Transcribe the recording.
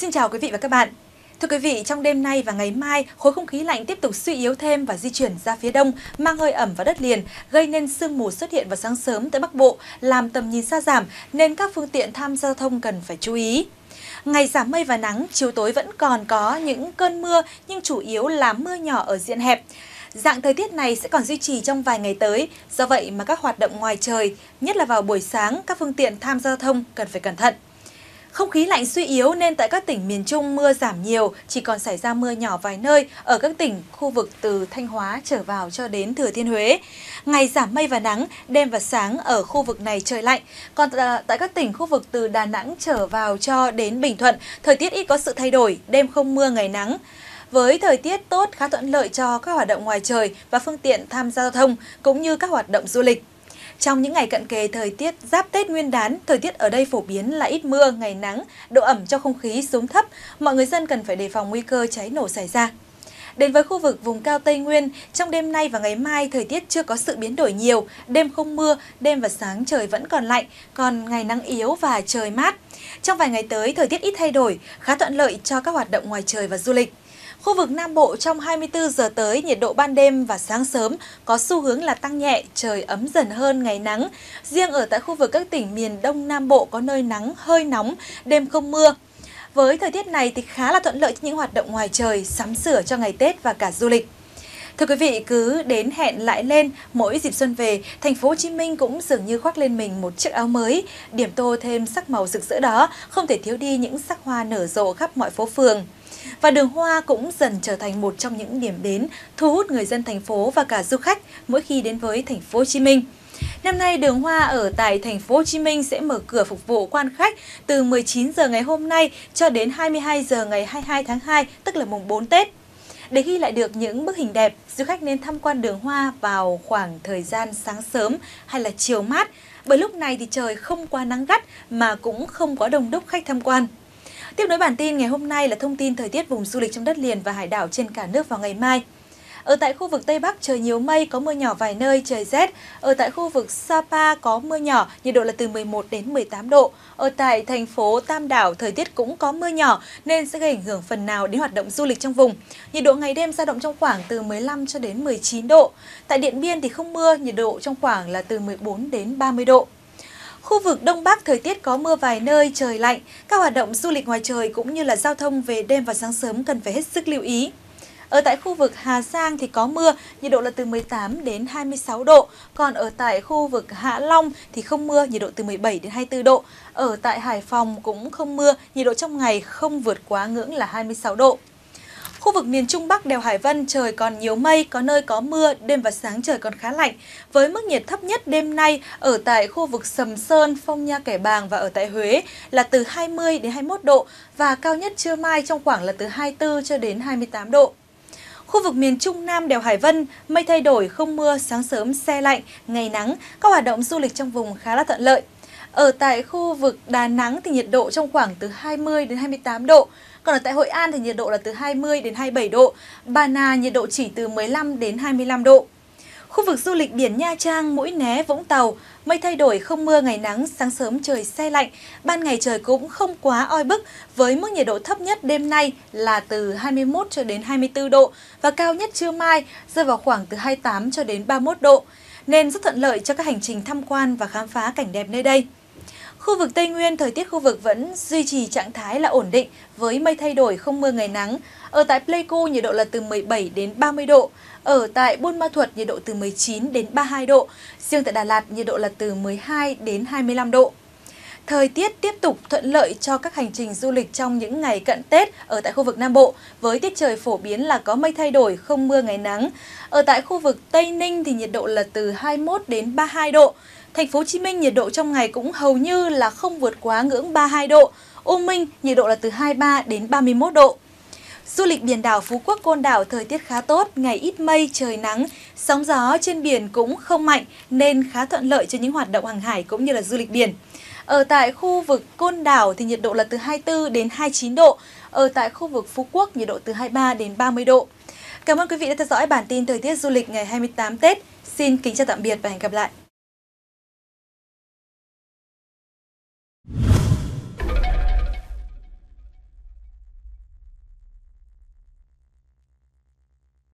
Xin chào quý vị và các bạn. Thưa quý vị, trong đêm nay và ngày mai, khối không khí lạnh tiếp tục suy yếu thêm và di chuyển ra phía đông, mang hơi ẩm vào đất liền, gây nên sương mù xuất hiện vào sáng sớm tới Bắc Bộ, làm tầm nhìn xa giảm nên các phương tiện tham gia giao thông cần phải chú ý. Ngày giảm mây và nắng, chiều tối vẫn còn có những cơn mưa nhưng chủ yếu là mưa nhỏ ở diện hẹp. Dạng thời tiết này sẽ còn duy trì trong vài ngày tới, do vậy mà các hoạt động ngoài trời, nhất là vào buổi sáng, các phương tiện tham gia giao thông cần phải cẩn thận. Không khí lạnh suy yếu nên tại các tỉnh miền Trung mưa giảm nhiều, chỉ còn xảy ra mưa nhỏ vài nơi ở các tỉnh khu vực từ Thanh Hóa trở vào cho đến Thừa Thiên Huế. Ngày giảm mây và nắng, đêm và sáng ở khu vực này trời lạnh. Còn tại các tỉnh khu vực từ Đà Nẵng trở vào cho đến Bình Thuận, thời tiết ít có sự thay đổi, đêm không mưa ngày nắng. Với thời tiết tốt khá thuận lợi cho các hoạt động ngoài trời và phương tiện tham gia giao thông cũng như các hoạt động du lịch. Trong những ngày cận kề thời tiết giáp Tết Nguyên đán, thời tiết ở đây phổ biến là ít mưa, ngày nắng, độ ẩm trong không khí xuống thấp, mọi người dân cần phải đề phòng nguy cơ cháy nổ xảy ra. Đến với khu vực vùng cao Tây Nguyên, trong đêm nay và ngày mai thời tiết chưa có sự biến đổi nhiều, đêm không mưa, đêm và sáng trời vẫn còn lạnh, còn ngày nắng yếu và trời mát. Trong vài ngày tới thời tiết ít thay đổi, khá thuận lợi cho các hoạt động ngoài trời và du lịch. Khu vực Nam Bộ trong 24 giờ tới, nhiệt độ ban đêm và sáng sớm có xu hướng là tăng nhẹ, trời ấm dần hơn ngày nắng. Riêng ở tại khu vực các tỉnh miền Đông Nam Bộ có nơi nắng hơi nóng, đêm không mưa. Với thời tiết này thì khá là thuận lợi cho những hoạt động ngoài trời, sắm sửa cho ngày Tết và cả du lịch. Thưa quý vị, cứ đến hẹn lại lên, mỗi dịp xuân về, thành phố Hồ Chí Minh cũng dường như khoác lên mình một chiếc áo mới, điểm tô thêm sắc màu rực rỡ đó, không thể thiếu đi những sắc hoa nở rộ khắp mọi phố phường. Và đường hoa cũng dần trở thành một trong những điểm đến thu hút người dân thành phố và cả du khách mỗi khi đến với thành phố Hồ Chí Minh. Năm nay đường hoa ở tại thành phố Hồ Chí Minh sẽ mở cửa phục vụ quan khách từ 19 giờ ngày hôm nay cho đến 22 giờ ngày 22 tháng 2, tức là mùng 4 Tết. Để ghi lại được những bức hình đẹp, du khách nên tham quan đường hoa vào khoảng thời gian sáng sớm hay là chiều mát, bởi lúc này thì trời không quá nắng gắt mà cũng không có đông đúc khách tham quan. Tiếp nối bản tin ngày hôm nay là thông tin thời tiết vùng du lịch trong đất liền và hải đảo trên cả nước vào ngày mai. Ở tại khu vực Tây Bắc trời nhiều mây, có mưa nhỏ vài nơi, trời rét. Ở tại khu vực Sapa có mưa nhỏ, nhiệt độ là từ 11 đến 18 độ. Ở tại thành phố Tam Đảo thời tiết cũng có mưa nhỏ nên sẽ gây ảnh hưởng phần nào đến hoạt động du lịch trong vùng. Nhiệt độ ngày đêm dao động trong khoảng từ 15 cho đến 19 độ. Tại Điện Biên thì không mưa, nhiệt độ trong khoảng là từ 14 đến 30 độ. Khu vực Đông Bắc thời tiết có mưa vài nơi, trời lạnh. Các hoạt động du lịch ngoài trời cũng như là giao thông về đêm và sáng sớm cần phải hết sức lưu ý. Ở tại khu vực Hà Giang thì có mưa, nhiệt độ là từ 18 đến 26 độ. Còn ở tại khu vực Hạ Long thì không mưa, nhiệt độ từ 17 đến 24 độ. Ở tại Hải Phòng cũng không mưa, nhiệt độ trong ngày không vượt quá ngưỡng là 26 độ. Khu vực miền Trung Bắc đèo Hải Vân trời còn nhiều mây, có nơi có mưa, đêm và sáng trời còn khá lạnh. Với mức nhiệt thấp nhất đêm nay ở tại khu vực Sầm Sơn, Phong Nha Kẻ Bàng và ở tại Huế là từ 20 đến 21 độ và cao nhất trưa mai trong khoảng là từ 24 cho đến 28 độ. Khu vực miền Trung Nam đèo Hải Vân, mây thay đổi, không mưa, sáng sớm se lạnh, ngày nắng, các hoạt động du lịch trong vùng khá là thuận lợi. Ở tại khu vực Đà Nẵng thì nhiệt độ trong khoảng từ 20 đến 28 độ. Còn ở tại Hội An thì nhiệt độ là từ 20 đến 27 độ, Bà Nà nhiệt độ chỉ từ 15 đến 25 độ. Khu vực du lịch biển Nha Trang, Mũi Né, Vũng Tàu, mây thay đổi, không mưa, ngày nắng, sáng sớm trời se lạnh, ban ngày trời cũng không quá oi bức với mức nhiệt độ thấp nhất đêm nay là từ 21 cho đến 24 độ và cao nhất trưa mai rơi vào khoảng từ 28 cho đến 31 độ, nên rất thuận lợi cho các hành trình tham quan và khám phá cảnh đẹp nơi đây. Khu vực Tây Nguyên, thời tiết khu vực vẫn duy trì trạng thái là ổn định với mây thay đổi, không mưa, ngày nắng. Ở tại Pleiku nhiệt độ là từ 17 đến 30 độ. Ở tại Buôn Ma Thuột nhiệt độ từ 19 đến 32 độ. Riêng tại Đà Lạt nhiệt độ là từ 12 đến 25 độ. Thời tiết tiếp tục thuận lợi cho các hành trình du lịch trong những ngày cận Tết ở tại khu vực Nam Bộ với tiết trời phổ biến là có mây thay đổi, không mưa, ngày nắng. Ở tại khu vực Tây Ninh thì nhiệt độ là từ 21 đến 32 độ. Thành phố Hồ Chí Minh nhiệt độ trong ngày cũng hầu như là không vượt quá ngưỡng 32 độ. U Minh nhiệt độ là từ 23 đến 31 độ. Du lịch biển đảo Phú Quốc, Côn Đảo thời tiết khá tốt, ngày ít mây, trời nắng, sóng gió trên biển cũng không mạnh nên khá thuận lợi cho những hoạt động hàng hải cũng như là du lịch biển. Ở tại khu vực Côn Đảo thì nhiệt độ là từ 24 đến 29 độ, ở tại khu vực Phú Quốc nhiệt độ từ 23 đến 30 độ. Cảm ơn quý vị đã theo dõi bản tin thời tiết du lịch ngày 28 Tết. Xin kính chào tạm biệt và hẹn gặp lại.